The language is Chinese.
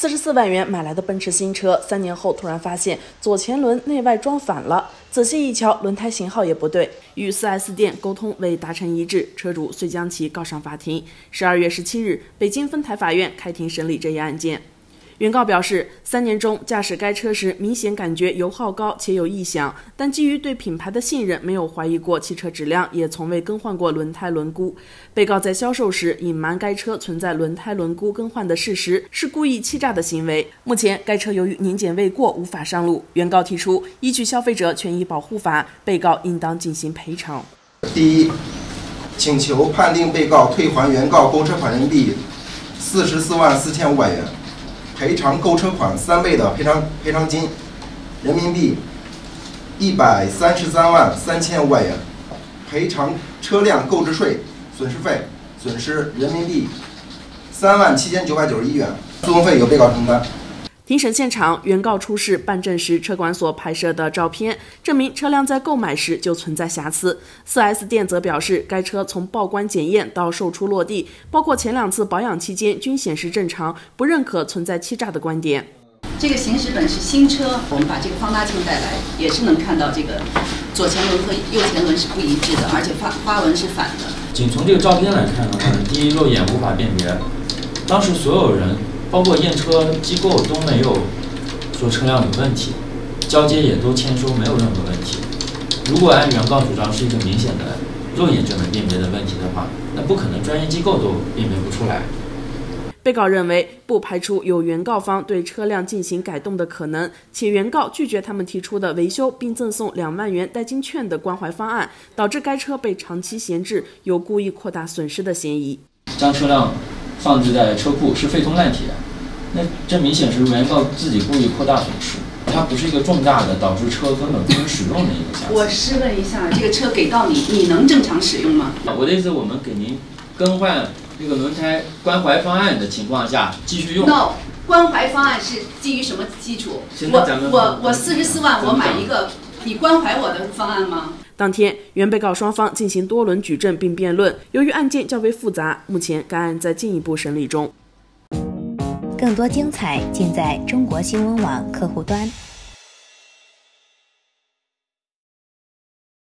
44万元买来的奔驰新车，3年后突然发现左前轮内外装反了，仔细一瞧，轮胎型号也不对。与 4S 店沟通未达成一致，车主遂将其告上法庭。12月17日，北京分台法院开庭审理这一案件。原告表示，3年中驾驶该车时明显感觉油耗高且有异响，但基于对品牌的信任，没有怀疑过汽车质量，也从未更换过轮胎轮毂。被告在销售时隐瞒该车存在轮胎轮毂更换的事实，是故意欺诈的行为。目前该车由于年检未过，无法上路。原告提出，依据《消费者权益保护法》，被告应当进行赔偿。 第一，请求判定被告退还原告购车款人民币44万4500元。赔偿购车款3倍的赔偿金，人民币133万3500元；赔偿车辆购置税损失费损失人民币3万7991元，诉讼费由被告承担。 庭审现场，原告出示办证时车管所拍摄的照片，证明车辆在购买时就存在瑕疵。4S 店则表示，该车从报关检验到售出落地，包括前2次保养期间均显示正常，不认可存在欺诈的观点。 这个行驶本是新车，我们把这个放大镜带来，也是能看到这个左前轮和右前轮是不一致的，而且花纹是反的。 仅从这个照片来看的话，第一，肉眼无法辨别，当时所有人包括验车机构都没有说车辆有问题，交接也都签收，没有任何问题。如果按原告主张是一个明显的肉眼就能辨别的问题的话，那不可能专业机构都辨别不出来。 被告认为，不排除有原告方对车辆进行改动的可能，且原告拒绝他们提出的维修并赠送2万元代金券的关怀方案，导致该车被长期闲置，有故意扩大损失的嫌疑。 将车辆放置在车库是废铜烂铁，那这明显是原告自己故意扩大损失，它不是一个重大的导致车根本不能使用的一个瑕疵。 我试问一下，这个车给到你，你能正常使用吗？ 我的意思，我们给您更换这个轮胎关怀方案的情况下继续用。 No， 关怀方案是基于什么基础？我44万我买一个，你关怀我的方案吗？ 当天，原被告双方进行多轮举证并辩论。由于案件较为复杂，目前该案在进一步审理中。 更多精彩尽在中国新闻网客户端。